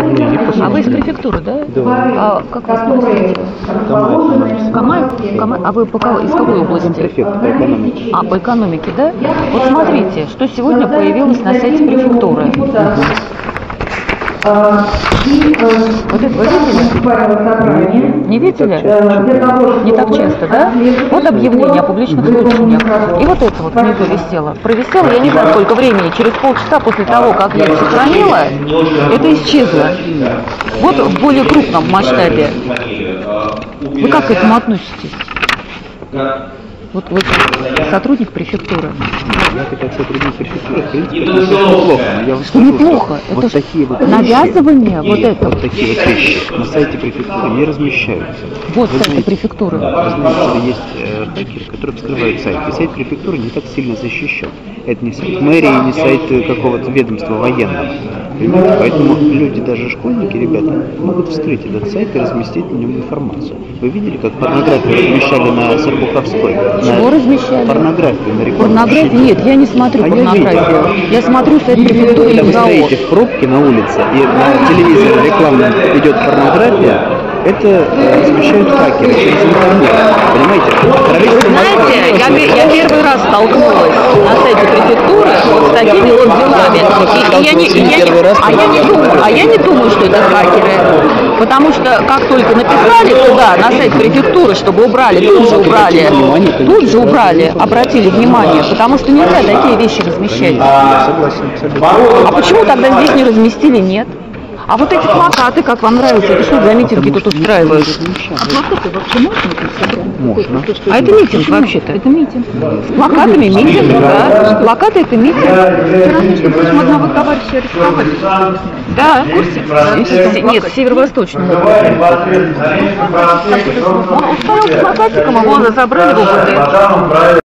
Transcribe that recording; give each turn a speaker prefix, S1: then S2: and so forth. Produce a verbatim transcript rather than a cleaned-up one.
S1: А вы из префектуры, да?
S2: Да.
S1: А как вас носите? Камай? Камай? А вы по кого, из какой области?
S2: Префект по экономике.
S1: А, по экономике, да? Вот смотрите, что сегодня появилось на сайте префектуры. Вот это вы видели? Не видели? Не так часто, да? Вот объявление о публичных слушаниях. И вот это вот внизу висело. Провисело, я не знаю, сколько времени. Через полчаса после того, как я это сохранила, это исчезло. Вот в более крупном масштабе. Вы как к этому относитесь? Вот вы сотрудник префектуры.
S2: Я как сотрудник префектуры, в принципе, это неплохо. Я вам
S1: Что
S2: скажу,
S1: неплохо?
S2: что
S1: Это
S2: вот такие вот
S1: навязывание,
S2: вещи,
S1: вот
S2: и
S1: это.
S2: вот такие вот вещи на сайте префектуры не размещаются.
S1: Вот
S2: Вы
S1: сайт
S2: знаете,
S1: префектуры.
S2: Вы знаете, что есть э, хакеры, которые вскрывают сайт. И сайт префектуры не так сильно защищен. Это не сайт мэрии, не сайт какого-то ведомства военного. Понимаете? Поэтому люди, даже школьники, ребята, могут вскрыть этот сайт и разместить на нем информацию. Вы видели, как порнографию размещали на Серпуховской?
S1: Чего
S2: на
S1: размещали?
S2: Порнографию на рекламу.
S1: Порнографию? Нет, я не смотрю
S2: А
S1: порнографию. Я, я смотрю сайт префектуры
S2: Когда вы
S1: МГАО.
S2: стоите в пробке на улице и на телевизоре рекламно идет порнография, это э, размещают хакеры через интернет. Понимаете?
S1: Вы знаете, я, пе- я первый раз столкнулась на сайте префектуры вот с такими вот делами. И, и я не, и я не, а, я не думаю, а я не думаю, что это хакеры. Потому что как только написали туда, на сайт префектуры, чтобы убрали, тут же убрали, тут же убрали, обратили внимание, потому что нельзя такие вещи размещать.
S2: Я согласен абсолютно.
S1: А почему тогда здесь не разместили, нет? А вот эти плакаты, как вам нравится, это что за митинги тут устраивают?
S3: А плакаты вообще можно?
S2: Можно.
S1: А это митинг вообще-то, это митинг. С плакатами митинг, да. Плакаты это митинг.
S3: Вчера, между прочим, одного товарища арестовали.
S1: Да, в курсе? С- Нет, в северо-восточном. Он стоял с плакатиком, его забрали в ОВД.